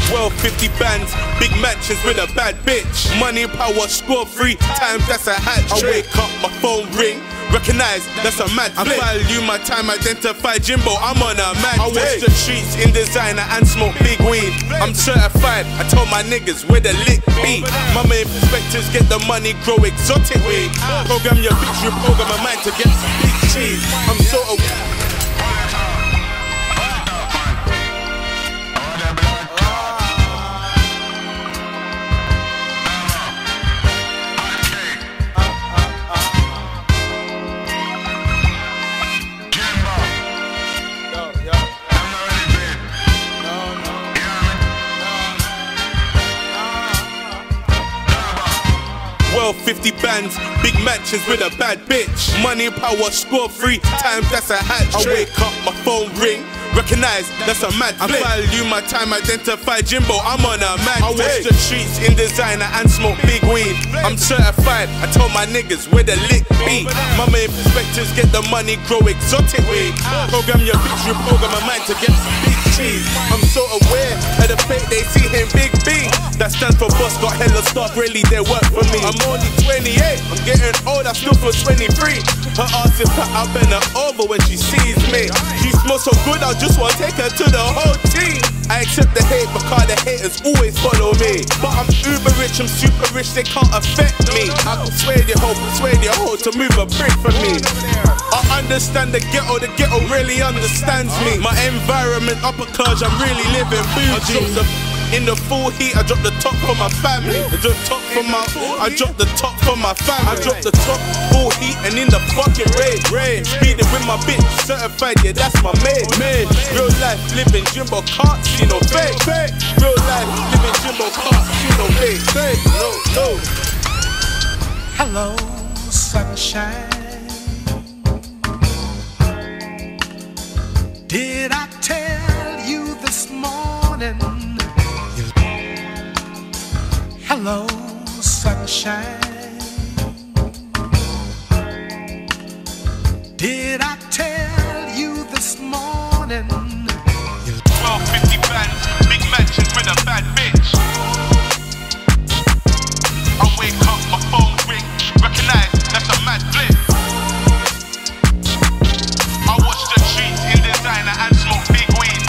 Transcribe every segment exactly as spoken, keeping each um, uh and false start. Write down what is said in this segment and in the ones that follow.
Well, fifty bands, big mansions with a bad bitch. Money, power, score three times, that's a hat trick. I wake up, my phone ring, recognize, that's a mad flip. I value my time, identify Jimbo, I'm on a mad I watch the streets in designer and smoke big weed. I'm certified, I told my niggas where the lick be. My main perspectives, get the money, grow exotic weed. Program your bitch, reprogram my mind to get some big cheese. I'm so aware. Well, fifty bands, big mansions with a bad bitch. Money, power, score three times, that's a hat trick. I wake up, my phone ring, recognize, that's a mad flip. I value my time, identify Jimbo, I'm on a mad I watch the streets in designer and smoke big weed. I'm certified, I told my niggas where the lick be. My main perspectives, get the money, grow exotic weed. Program your bitch, reprogram my mind to get some big cheese. I'm so aware of the fate, they see him big B. That stands for boss, got hella stuff, really they work for me. I'm only twenty-eight, I'm getting old, I still feel twenty-three. Her ass is cut, I bend her over when she sees me. She smells so good, I just wanna take her to the whole team. I accept the hate because the haters always follow me. But I'm uber rich, I'm super rich, they can't affect me. I can persuade your hoe, persuade your hoe to move a brick for me. I understand the ghetto, the ghetto really understands me. My environment upper class, I'm really living bougie. In the full heat, I drop the top for my family. I drop top for my, I drop the top for my family. I drop the top, full heat, and in the fucking rain. Rain, speeding with my bitch, certified, yeah, that's my maid. Maid, real life living Jimbo, can't see no fake. Fake, real life living Jimbo, can't see no fake. Fake, no, no. Hello, sunshine. Did I tell you this morning? Hello, sunshine. Did I tell you this morning? Well, fifty bands, big mansions with a bad bitch. I wake up, my phone ring, recognize, that's a mad flip. I watch the streets in designer and smoke big weed.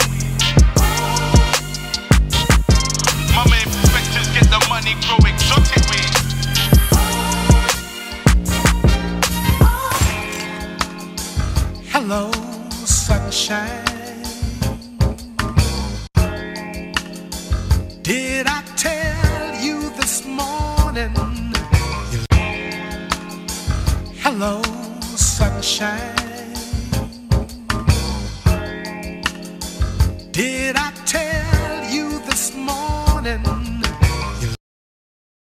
My main perspectives, get the money, grow exotic weed. Hello, sunshine. Did I tell you this morning? Hello, sunshine. Did I tell